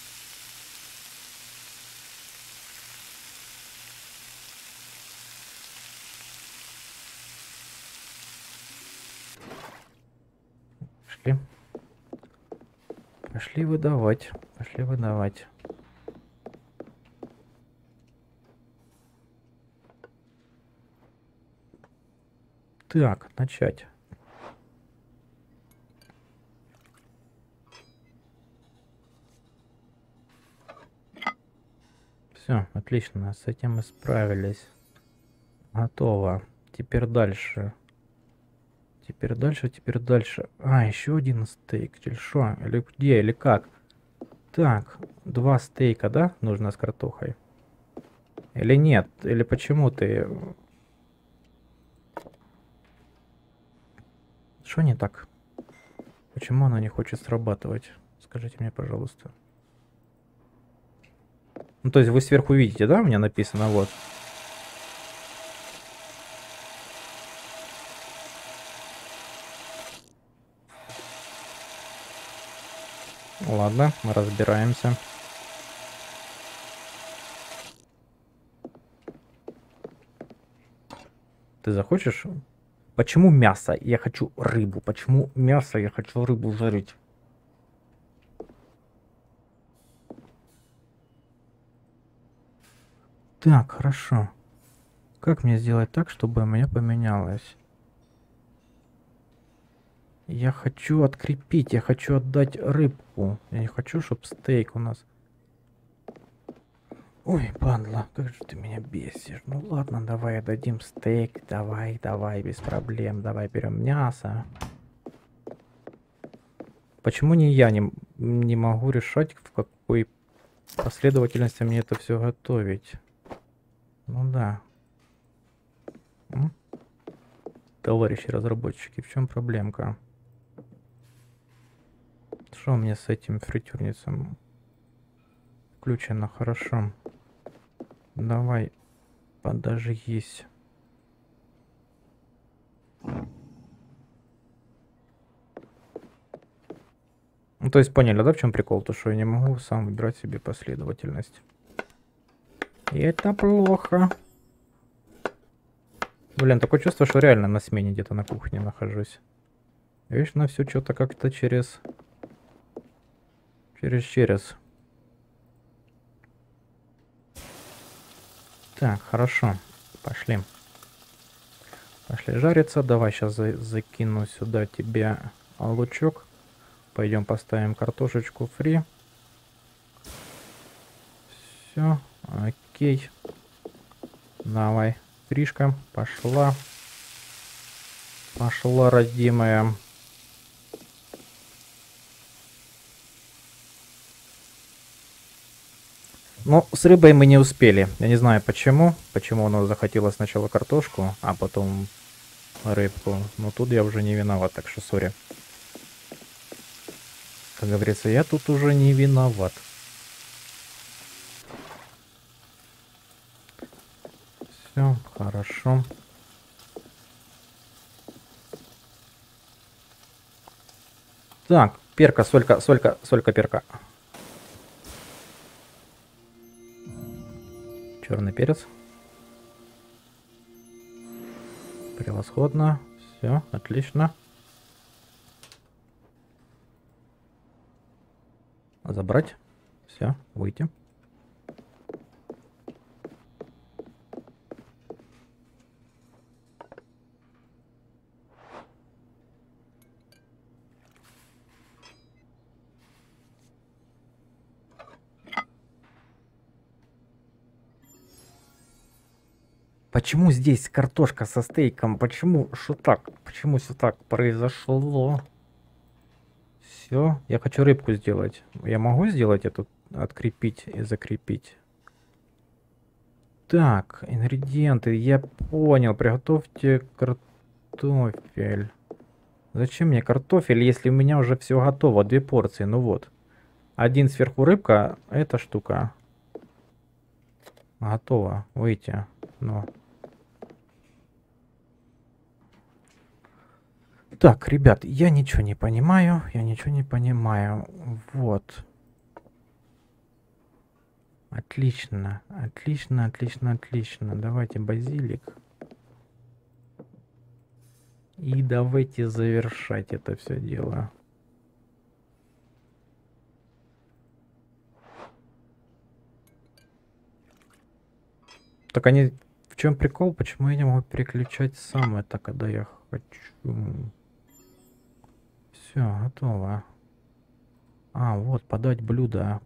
Пошли. Пошли выдавать. Пошли выдавать. Так, начать. Все, отлично, с этим мы справились. Готово. Теперь дальше. Теперь дальше. А, еще один стейк. Или что? Или где? Или как? Так, 2 стейка, да? Нужно с картохой. Или нет? Или почему ты... Что не так? Почему она не хочет срабатывать? Скажите мне, пожалуйста. Ну, то есть вы сверху видите, да? У меня написано вот. Ладно, мы разбираемся. Ты захочешь? Почему мясо? Я хочу рыбу. Почему мясо? Я хочу рыбу жарить. Так, хорошо. Как мне сделать так, чтобы у меня поменялось? Я хочу открепить, я хочу отдать рыбку. Я не хочу, чтобы стейк у нас... Ой, падла, как же ты меня бесишь. Ну ладно, давай отдадим стейк. Давай, давай, без проблем. Давай берем мясо. Почему не могу решать, в какой последовательности мне это все готовить? Ну да. Товарищи разработчики, в чем проблемка? Что мне с этим фритюрницем включено? Хорошо. Давай, подожгись. Ну, то есть поняли, да, в чем прикол? То, что я не могу сам выбирать себе последовательность. И это плохо. Блин, такое чувство, что реально на смене где-то на кухне нахожусь. Видишь, на все что-то как-то через. Так, хорошо. Пошли. Пошли жариться. Давай сейчас закину сюда тебе лучок. Пойдем поставим картошечку фри. Все, окей. Давай, фришка, пошла. Пошла, родимая. Ну, с рыбой мы не успели. Я не знаю почему. Почему она захотела сначала картошку, а потом рыбку. Но тут я уже не виноват, так что сори. Как говорится, я тут уже не виноват. Все, хорошо. Так, перка, солька, перка. Черный перец. Превосходно. Все, отлично. Забрать. Все, выйти. Почему здесь картошка со стейком? Почему? Что так? Почему все так произошло? Все, я хочу рыбку сделать. Я могу сделать это, открепить и закрепить? Так, ингредиенты, я понял. Приготовьте картофель. Зачем мне картофель, если у меня уже все готово? 2 порции, ну вот. Один сверху рыбка, эта штука. Готово, выйти. Ну. Так, ребят, я ничего не понимаю. Вот. Отлично. Давайте базилик. И давайте завершать это все дело. Так они... В чем прикол? Почему я не могу переключать сам это, когда я хочу? Все, готово. А, вот, подать блюдо.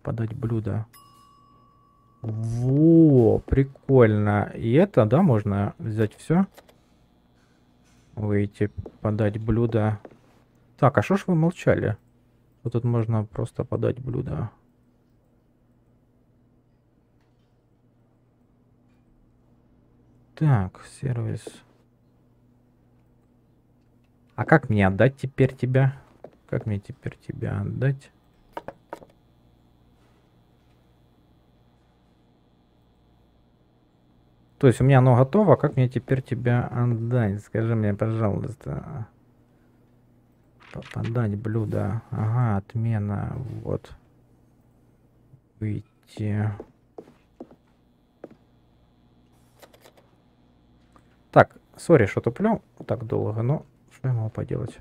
Во, прикольно. И это, да, можно взять все? Выйти, подать блюдо. Так, а что ж вы молчали? Вот тут можно просто подать блюдо. Так, сервис. А как мне отдать теперь тебя? Как мне теперь тебя отдать? То есть у меня оно готово, как мне теперь тебя отдать? Скажи мне, пожалуйста. Подать блюдо. Ага, отмена. Вот. Выйти. Так, сори, что туплю так долго, но что я могу поделать?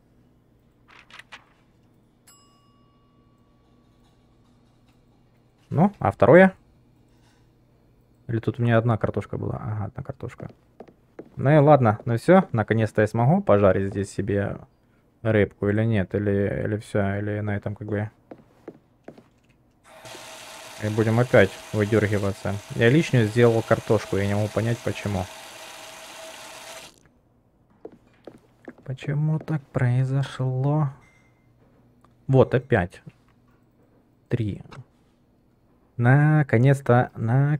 Ну, а второе? Или тут у меня одна картошка была? Ага, одна картошка. Ну и ладно, ну все, наконец-то я смогу пожарить здесь себе рыбку или нет, или все, или на этом как бы... И будем опять выдергиваться. Я лишнюю сделал картошку, я не могу понять почему. Почему так произошло? Вот опять. 3. Наконец-то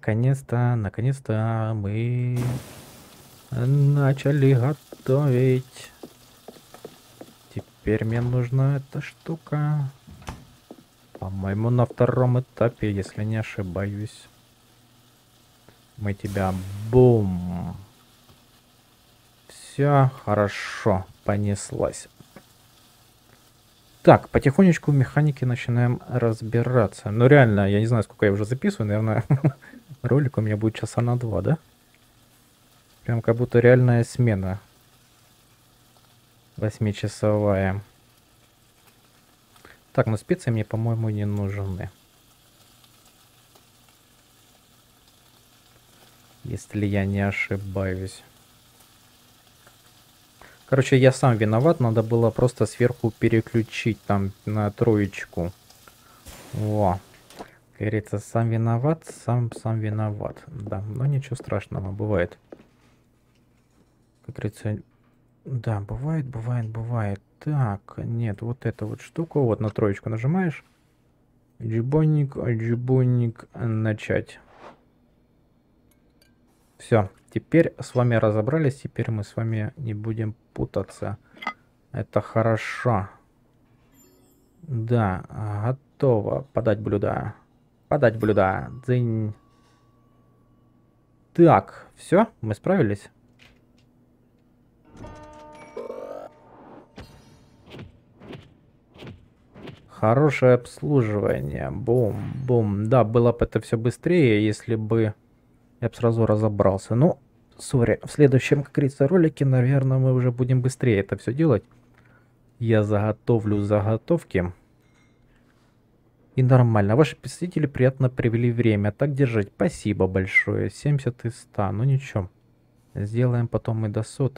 мы начали готовить. Теперь мне нужна эта штука. По-моему, на втором этапе, если не ошибаюсь. Мы тебя... Бум! Все хорошо, понеслась. Так, потихонечку в механике начинаем разбираться. Ну реально, я не знаю, сколько я уже записываю, наверное, ролик у меня будет часа на 2, да? Прям как будто реальная смена. 8-часовая. Так, ну специи мне, по-моему, не нужны. Если я не ошибаюсь. Короче, я сам виноват, надо было просто сверху переключить там на 3. Во. Как говорится, сам виноват, сам виноват. Да, но ничего страшного, бывает. Как говорится, да, бывает. Так, нет, вот эту вот штуку, вот на 3 нажимаешь. Джибонник, начать. Все, теперь с вами разобрались, теперь мы с вами не будем путаться. Это хорошо. Да, готово. Подать блюдо. Подать блюдо. Дзынь. Так, все, мы справились. Хорошее обслуживание. Бум, бум. Да, было бы это все быстрее, если бы я бы сразу разобрался. Ну, сори, в следующем, как говорится, ролике, наверное, мы уже будем быстрее это все делать. Я заготовлю заготовки. И нормально. Ваши посетители приятно провели время. Так держать. Спасибо большое. 70 из 100. Ну ничего. Сделаем потом и до 100.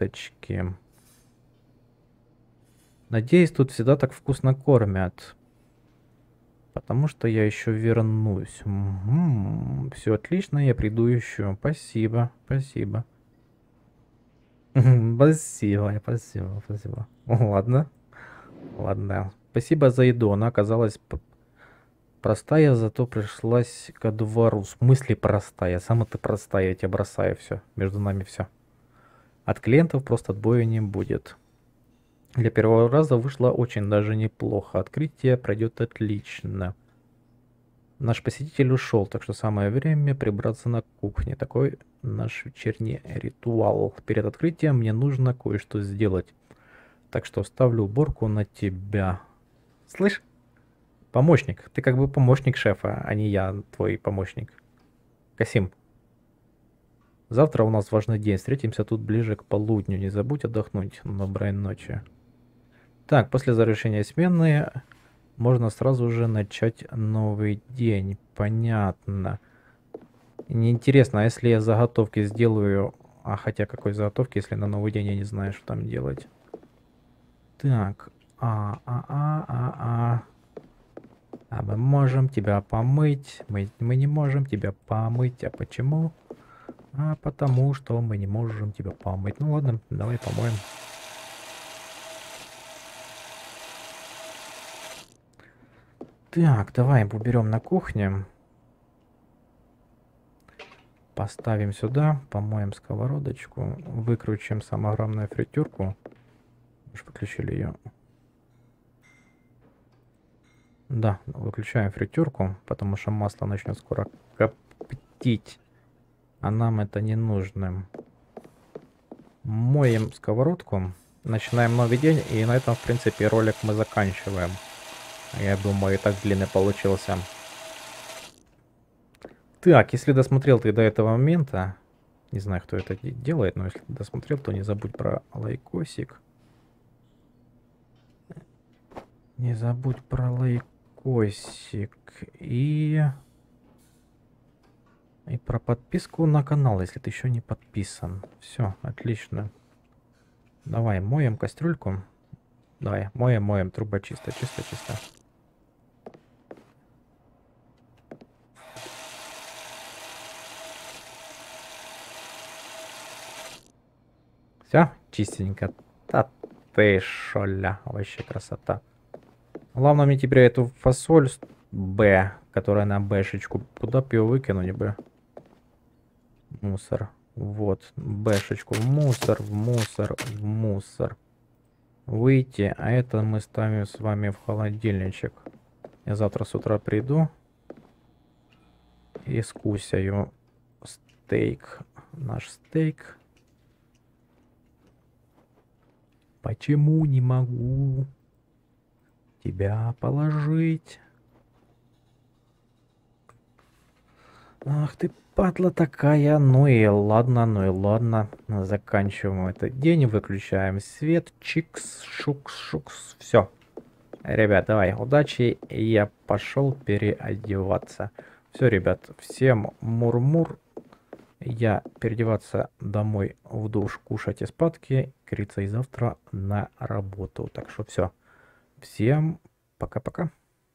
Надеюсь, тут всегда так вкусно кормят. Потому что я еще вернусь. Все отлично, я приду еще. Спасибо, спасибо. Спасибо. Ладно, ладно. Спасибо за еду. Она оказалась простая, зато пришлась ко двору. В смысле простая? Сама ты простая, я тебя бросаю, все. Между нами все. От клиентов просто отбоя не будет. Для первого раза вышло очень даже неплохо. Открытие пройдет отлично. Наш посетитель ушел, так что самое время прибраться на кухне. Такой наш вечерний ритуал. Перед открытием мне нужно кое-что сделать. Так что ставлю уборку на тебя. Слышь? Помощник. Ты как бы помощник шефа, а не я твой помощник. Касим. Завтра у нас важный день. Встретимся тут ближе к полудню. Не забудь отдохнуть. Доброй ночи. Так, после завершения смены можно сразу же начать новый день. Понятно. Мне интересно, а если я заготовки сделаю... А хотя какой заготовки, если на новый день я не знаю, что там делать. Так. А мы можем тебя помыть. Мы не можем тебя помыть. А почему? А потому что мы не можем тебя помыть. Ну ладно, давай помоем. Так, давай уберем на кухне. Поставим сюда, помоем сковородочку, выкручиваем самограммную фритюрку. Уж выключили ее. Да, выключаем фритюрку, потому что масло начнет скоро коптить. А нам это не нужно. Моем сковородку. Начинаем новый день. И на этом, в принципе, ролик мы заканчиваем. Я думаю, и так длинный получился. Так, если досмотрел ты до этого момента, не знаю, кто это делает, но если досмотрел, то не забудь про лайкосик. Не забудь про лайкосик и про подписку на канал, если ты еще не подписан. Все, отлично. Давай, моем кастрюльку. Давай, моем, труба чисто. Все, чистенько. Та ты шоля, вообще красота. Главное мне теперь эту фасоль Б, которая на Бшечку, куда бы ее выкинуть бы? Мусор. Вот, Бшечку в мусор, в мусор. Выйти, а это мы ставим с вами в холодильничек. Я завтра с утра приду и скусяю стейк. Наш стейк. Почему не могу тебя положить? Ах ты, падла такая. Ну и ладно. Заканчиваем этот день, выключаем свет. Чикс, шукс. Все. Ребят, давай, удачи. Я пошел переодеваться. Все, ребят, всем мур-мур. Я переодеваться домой в душ, кушать и спадки. Криться и завтра на работу. Так что все. Всем пока-пока.